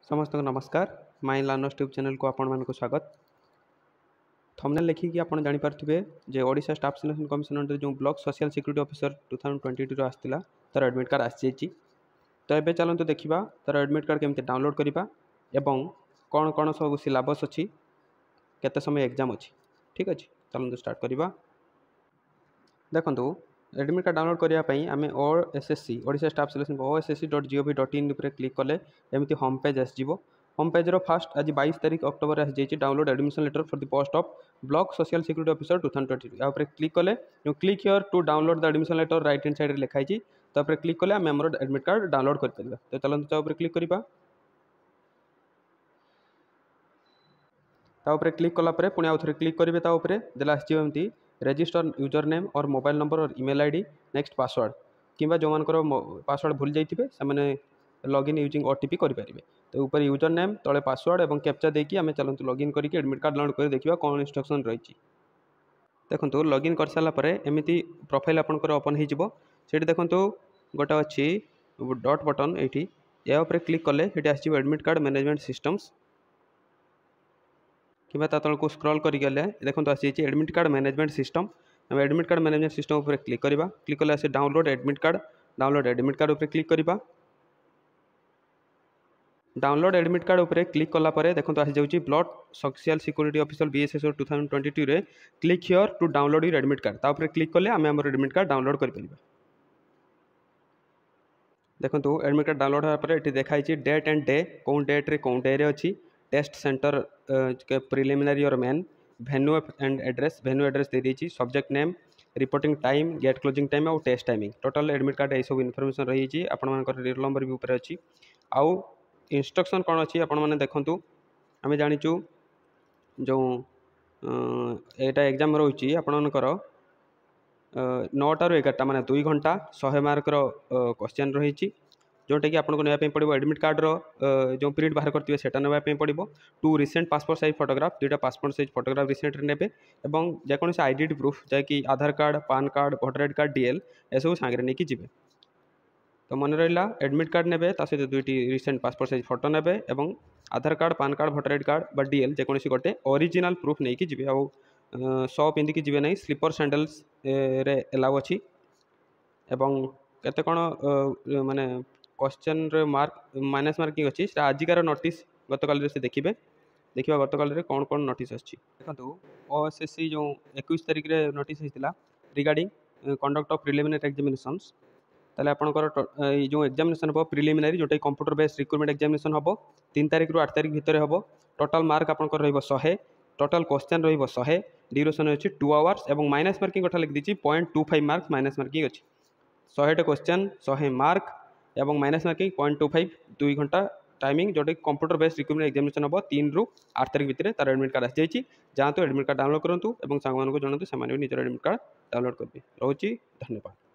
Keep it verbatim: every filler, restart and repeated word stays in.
समस्त को नमस्कार माई लर्नर्स ट्यूब चैनल को आपण मानक स्वागत। थंबनेल लिखिकी आप जानीपारे जे Odisha staff selection commission under जो block social security officer two thousand twenty two आसाला तार एडमिट कार्ड आसी जाइए। तो ये चलते देखा तार एडमिट कार्ड केमती डाउनलोड करवा एवं कौन कौन सब सिलेबस अच्छी केते समय एग्जाम अच्छी। ठीक अच्छे चलते स्टार्ट करवा। देखो एडमिट कार्ड डाउनलोड करने आम O S S C Odisha staff selection O S S C dot gov dot in click कले एमती होम पेज आसो। होम पेज रो फास्ट आज बाईस तारीख अक्टोबर आसी download admission letter for the post of block social security officer two thousand twenty two click कले click here to download the admission letter right hand side लिखाई तो click कले आम आम एडमिट कार्ड डाउनलोड कर पारिबा। तो चलते क्लिक करवा। ताऊपर क्लिक कलापर पुणी आउ थे क्लिक करेंगे ताऊपर देला आसमती रजिस्टर यूजर नेम और मोबाइल नंबर और ईमेल आईडी नेक्स्ट पासवर्ड किंबा जो मानकर पासवर्ड भूल जाइए से लॉगिन यूजिंग ओटीपी करेंगे। तो ऊपर यूजर नेम तले पासवर्ड और कैप्चा देकी आम चलते लॉगिन करके एडमिट कार्ड डाउनलोड कर देखा कौन इंस्ट्रक्शन रही। देखो लॉगिन कर सारापर एमती प्रोफाइल आपंकर ओपन हो देखो गोटे अच्छी डॉट बटन ये या क्लिक कले ये आस एडमिट कार्ड मैनेजमेंट सिस्टम्स कि तल को स्क्रॉल करके देखो आसी एडमिट कार्ड मैनेजमेंट सिस्टम। आम एडमिट कार्ड मैनेजमेंट सिस्टम उपर क्लिक करवा। क्लिक कले आसे download admit card download admit card उपर क्लिक करवा। डाउनलोड एडमिट कार्ड उपर क्लिक कलापर देखो आसी जाऊँगी block social security officer BSSO two thousand twenty two रे click here to download your admit card तापर क्लिक कले आम आम एडमिट कार्ड डाउनलोड कर पारिबा। देखो एडमिट कार्ड डाउनलोड होगापर ये देखाई डेट एंड डे कौन डेट रे कौन डे रे अच्छी टेस्ट सेंटर प्रिलिमिनरी और main venue and address venue address दे दी subject name reporting time gate closing time और test timing total admit card ये सब इनफॉरमेशन रही आपण रोल नंबर भी ऊपर अच्छी आउ इंस्ट्रक्शन कौन अच्छी आपण मैंने देखूँ आम जाचु जो यहाँ एग्जाम रोचे आपणकर नौटा रू एगारटा माने दुई घंटा शहे मार्क क्वेश्चन रही जोटा कि आपको नापी पड़ो एडमिट कार्ड रो जो प्रिंट बाहर करते सेटा नापी पड़ो two recent passport size photograph दुईटा पासपोर्ट साइज फोटोग्राफ रिसेंट ने और जेकोसी आईडेंटिटी प्रूफ जैकि Aadhaar card PAN card voter ID card DL एसबू सांगे नहीं जी। तो मन रहा एडमिट कार्ड ने सहित दुईटी रिसेंट पासपोर्ट साइज फोटो ने और Aadhaar card PAN card voter ID card बा डीएल जेकोसी गोटे ओरिजिनल प्रूफ नहीं जी आउ सौ पिंधिकी जी ना स्लीपर सैंडल्स रे एलाउ अच्छी एवं केते कौन माने क्वेश्चन मार्क माइनस मार्किंग अच्छी आजिकार नोटिस गतकाल से देखिए देखा गतकाल कौन कौन नोटिस अच्छी देखो ओ एस एस सी जो इक्कीस तारिख रे नोटिस होता regarding conduct of preliminary examinations ताले आपनकर जो एग्जामिनेशन हम प्रिलिमिनरी जोटा कंप्यूटर बेस्ड रिक्रुटमेंट एग्जामिनेशन हम तीन तारिख रु आठ तारिख भितर हम टोटाल मार्क आपनकर रहिबो सौ टोटाल क्वेश्चन रहिबो सौ ड्यूरेशन अच्छी टू आवर्स और माइनस मार्किंग कथा लिख दी point two five marks minus marking अच्छी सौ क्वेश्चन सौ मार्क एवं minus marking point two five दुई घंटा टाइमिंग जोटा कि कंप्यूटर बेस्ड रिक्रुटमेंट एग्जामिनेशन हम तीन रु आठ तारिख भितर तार एडमिट कार्ड आसी जाइए जातु एडमिट कार्ड डाउनलोड करूँ और सांग जनतु से निजर एडमिट कार्ड डाउनलोड करेंगे। रोची धन्यवाद।